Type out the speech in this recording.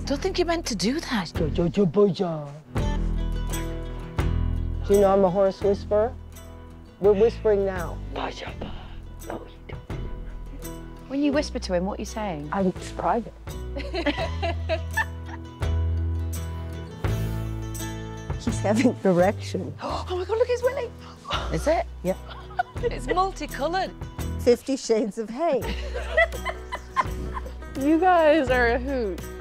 don't think you're meant to do that. Do you know I'm a horse whisperer? We're whispering now. When you whisper to him, what are you saying? It's private. He's having erection. Oh my God, look, he's winning. Is it? Yeah. It's multicolored. 50 Shades of Hay. You guys are a hoot.